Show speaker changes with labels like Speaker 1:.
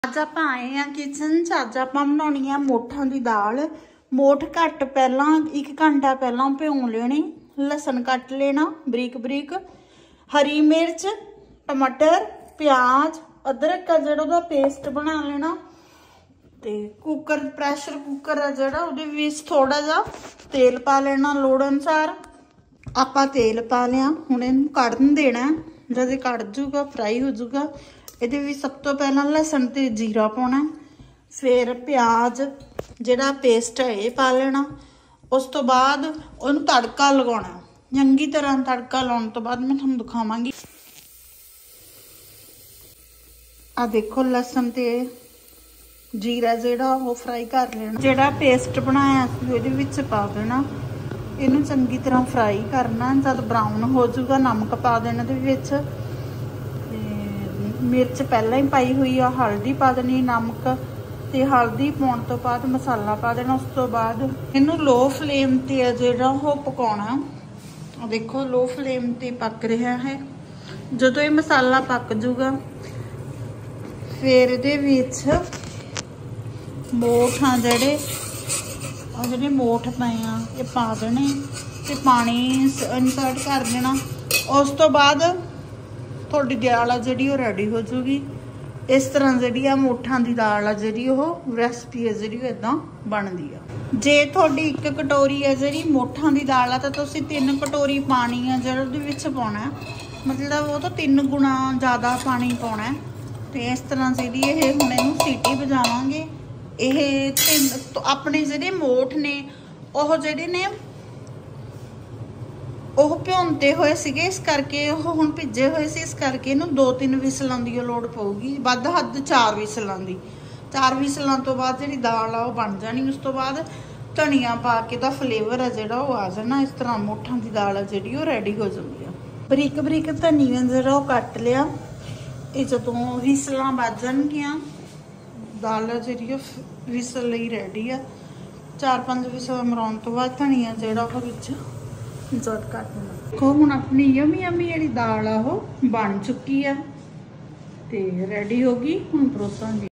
Speaker 1: ਅੱਜ ਆਪਾਂ ਆਏ ਆ ਕਿਚਨ ਚ। ਅੱਜ ਆਪਾਂ ਬਣਾਉਣੀ ਆ ਮੋਠਾਂ ਦੀ ਦਾਲ। ਮੋਠ ਘੱਟ ਪਹਿਲਾਂ 1 ਘੰਟਾ ਪਹਿਲਾਂ ਭਿਉਂ ਲੈਣੀ। लसन कट लेना बरीक बरीक, हरी मिर्च, टमाटर, प्याज, अदरक का जोड़ा पेस्ट बना लेना। ते कुकर प्रैशर कुकर है जोड़ा उहदे थोड़ा जा तेल पा लेना लोड़ अनुसार। आपां तेल पा लिया, हुण इहनूं कढ़न देना। जद कढ़ जूगा फ्राई हो जूगा। इहदे विच सब तो पहला लसन ते जीरा पाउणा, फिर प्याज जिहड़ा पेस्ट है ये पा लेना। उस तो बाद उन्हें तड़का लगाना चंगी तरह। तड़का लाने तो बाद मैं तुहानूं दिखावांगी। आ देखो लसन ते जीरा जिहड़ा वो फ्राई कर लेना। जिहड़ा पेस्ट बनाया सी उहदे विच पा देना। इहनूं चंगी तरह फ्राई करना। जद ब्राउन हो जाऊगा नमक पा देना इहदे विच। मिर्च पहला ही पाई हुई आ, हल्दी पा देनी, नमक ते हल्दी पाउण तो बाद मसाला पा देना। उस तो बाद इनू लो फ्लेम ते जिहड़ा वो पकाउणा। देखो लो फ्लेम ते पक रहा है। जदों ये मसाला पक जूगा फिर इहदे विच मोठ आ जिहड़े मोठ पए आ ये पा देने ते पानी इंसर्ट कर देना। उस तो बाद तुहाडी दाल जिहड़ी वो रेडी हो जूगी। इस तरह जी मोठां दी दाल आ जी रेसिपी है जी इदां बनदी आ। जे तुहाडी 1 कटोरी है जी मोठां दी दाल आ तो तुसीं 3 कटोरी पानी है जिहड़ा उहदे विच पाउणा, मतलब वो तो 3 गुणा ज़्यादा पानी पाउणा। तो इस तरह जी ये हुण इहनूं सीटी बजावांगे। ये अपने जिहड़े मोठ ने ओह जिहड़े ने ਉਹ ਭਿਉਂਤੇ ਹੋਏ ਸੀਗੇ, ਇਸ ਕਰਕੇ ਉਹ ਹੁਣ ਭਿੱਜੇ ਹੋਏ ਸੀ। ਇਸ ਕਰਕੇ ਇਹਨੂੰ 2-3 ਵਿਸਲਾਂ ਦੀ ਲੋੜ ਪਊਗੀ, ਵੱਧ ਹੱਦ 4 ਵਿਸਲਾਂ ਦੀ। 4 ਵਿਸਲਾਂ ਤੋਂ ਬਾਅਦ ਜਿਹੜੀ ਦਾਲ ਆ ਉਹ ਬਣ ਜਾਣੀ। ਉਸ ਤੋਂ ਬਾਅਦ ਧਨੀਆ ਪਾ ਕੇ ਦਾ ਫਲੇਵਰ ਆ ਜਿਹੜਾ ਉਹ ਆ ਜਾਣਾ। ਇਸ ਤਰ੍ਹਾਂ ਮੋਠਾਂ ਦੀ ਦਾਲ ਆ ਜਿਹੜੀ ਉਹ ਰੈਡੀ ਹੋ ਜਾਂਦੀ ਆ। ਬਰੀਕ ਬਰੀਕ ਧਨੀਆ ਜਿਹੜਾ ਉਹ ਕੱਟ ਲਿਆ। ਇਹ ਜਦੋਂ ਵਿਸਲਾਂ ਵੱਜ ਜਾਣਗੀਆਂ ਦਾਲ ਜਿਹੜੀ ਉਹ ਵਿਸਲ ਲਈ ਰੈਡੀ ਆ। 4-5 ਵਿਸਲਾਂ ਮਰਾਉਣ ਤੋਂ ਬਾਅਦ ਧਨੀਆ ਜਿਹੜਾ ਉਹ ਵਿੱਚ इंसर्ट कर देना। देखो हुण अपनी यमी यमी जिहड़ी दाल आ वो बन चुकी है ते रेडी होगी। हुण परोसांगे।